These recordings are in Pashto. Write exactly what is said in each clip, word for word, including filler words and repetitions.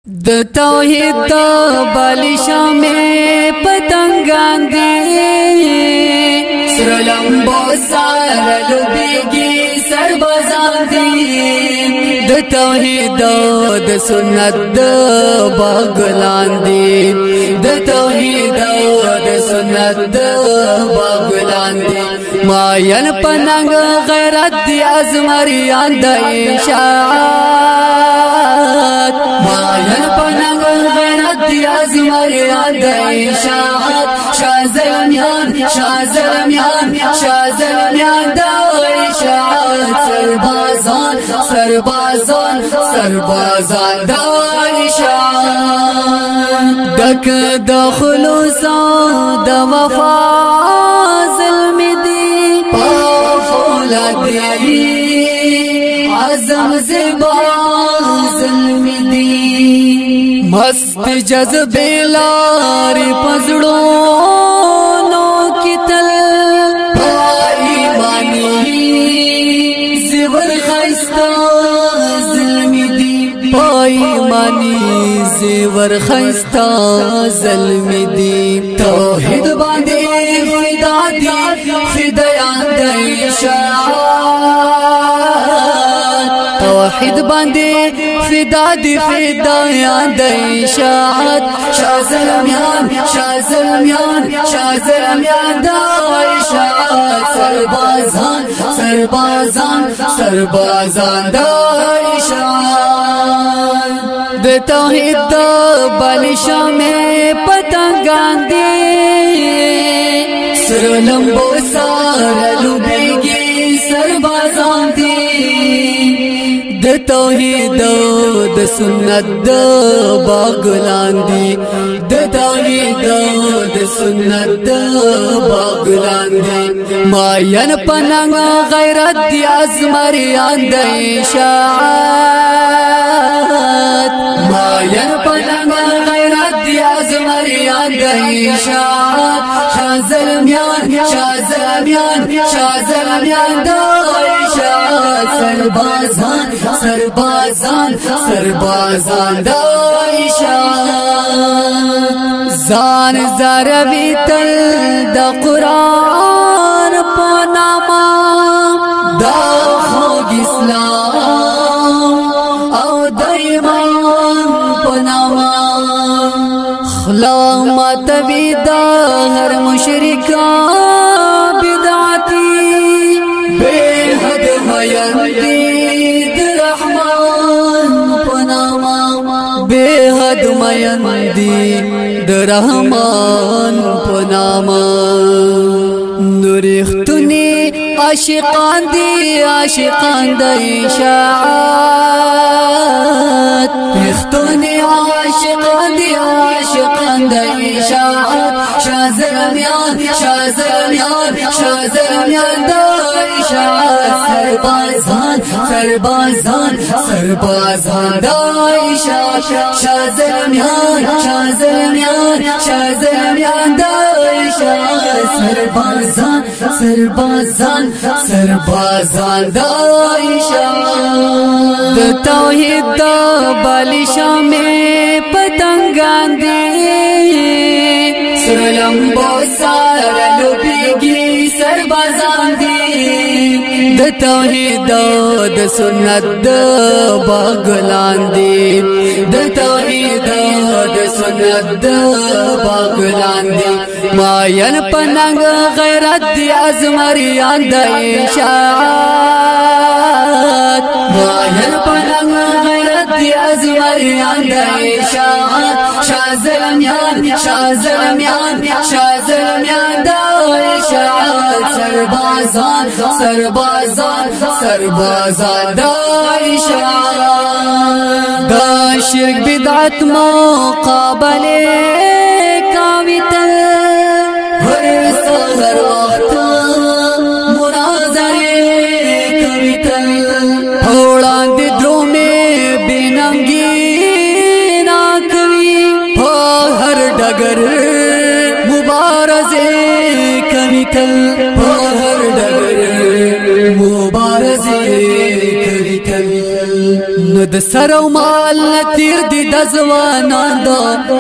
د توحید د بالشا میں پتنگان دی سر لمبو سار لبیگی سربازان دی د توحید د سنت د باغلان دی د توحید د سنت د باغلان دی ماین پننگ غیرت دی ازمریان د اشاعت ماین پننگ غیرت دی ازمریان د اشاعت شاہ زلمیان شاہ زلمیان شاہ زلمیان د اشاعت سربازان سربازان سربازان د اشاعت دک د خلوص د وفا ظلم دی پافولاد دی عزم زبا ظلم دی مست جذب لاری پزڑو نو کی تل ایمانی زور خیستا ظلم دی ایمانی زور خیستا ظلم دی توحید باندے فدا دی فدایان دی توحید باندے فدا دی فدایان دی اشاعت شاہ زلمیان شاہ زلمیان شاہ زلمیان دا اشاعت سربازان سربازان سربازان دا اشاعت د توحید دا بالشا میں پتنگان دی سر لمبو سار لبیگی سربازان دی د توحید د سنت د باغلان دی د توحید د سنت د باغلان دی ماین پننگ غیرت دی ازمریان د اشاعت ماین پننگ غیرت دی ازمریان د اشاعت شاہ زلمیان شاہ زلمیان شاہ زلمیان د سربازان سربازان سربازان دا اشاعت زان زروی تل دا قرآن پاناما دا خوگ اسلام او دا ایمان پاناما خلامت بی دا ہر مشرکان بدعتی بے حد مین دی رحمان پناما بے حد مین دی رحمان پناما نریختنی عاشقان دی عاشقان دی اشاعت رختنی عاشقان دی عاشقان دی اشاعت شاہ زلمیان شاہ زلمیان شاہ زلمیان دی سربازان سربازان سربازان دا اشاعت شاہ زلمیان شاہ زلمیان شاہ زلمیان دا اشاعت سربازان سربازان سربازان دا اشاعت د توحید دا بالشا میں پتنگان دی سر لمبو سار لبیگی سربازان دی د توحید د سنت د باغلان دی د توحید د سنت د باغلان دی ماین پننگ غیرت دی ازمریان د اشاعت ماین پننگ غیرت دی ازمریان د اشاعت شاہ زلمیان شاہ زلمیان شاہ زلمیان د اشاعت سربازان سربازان سربازان دا اشاعت دا شرک بدعت مقابلے کاوی تل ہر سہر وقت مناظرے کوی تل پھوڑان دی درو میں بیننگی نا کوی ہر ڈگر مبارزے کوی تل ہر ڈگر مبارزے کوی تل نو د سرو مال تیر دی د ځوانان د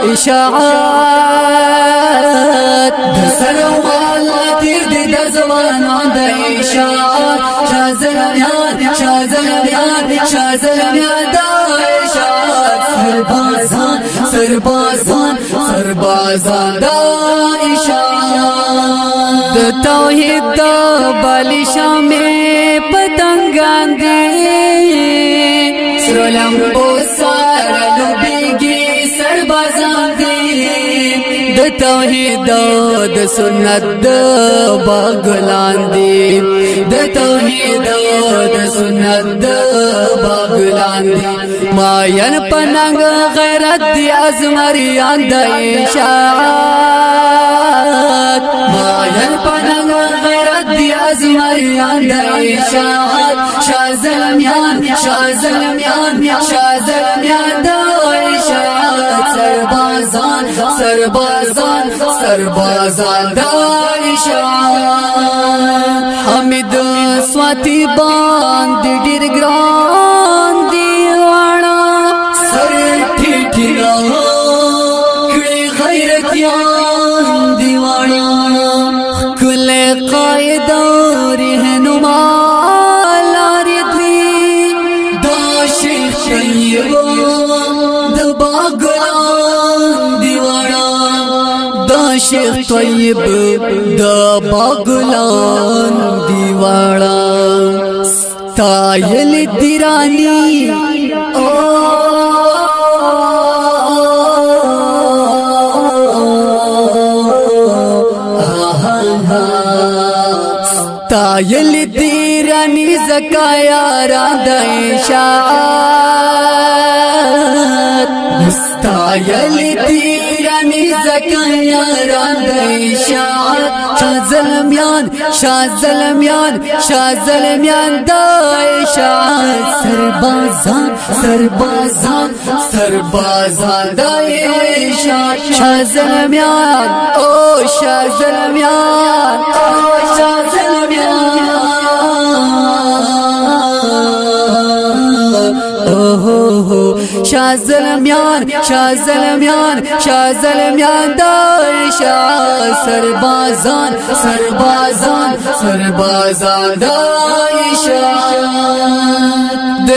اشاعت د سرو مال تیر دی د ځوانان د اشاعت شازلمیان شازلمیان شازلمیان د اشاعت سربازان سربازان سربازان د اشاعت د توحید د بالی شامه پتنګان دی سرلمبو سارا لبیگی سربازان دی د توحید د سنت د باغلان دی د توحید د سنت د باغلان دی ماین پننګ غیرت دی ازمریان د اشاعت ماین پننګ غیرت دی ازمریان د اشاعت شازلمیان شازلمیان شازلمیان د اشاعت سربازان سربازان سربازان د اشاعت حمید سواتی باندې ډیر ګران دی واړه سر ټیټینا کړي غیرتيان دی واړه کل قائد رهنما شیخ طیب د باغلان دیواړه ستایل دیرانی ستایل دیرانی زکایا را د اشاعت ستایل دیرانی زکایا را د اشاعت شازلمیان شازلمیان شازلمیان د اشاعت سربازان سربازان سربازان د اشاعت شازلمیان او شازلمیان او شازلمیان شازلمیان شازلمیان شازلمیان د اشاعت سربازان سربازان سربازان د اشاعت